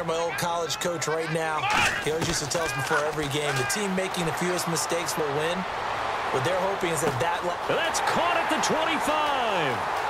here, my old college coach right now. He always used to tell us before every game, the team making the fewest mistakes will win. What they're hoping is that That's caught at the 25.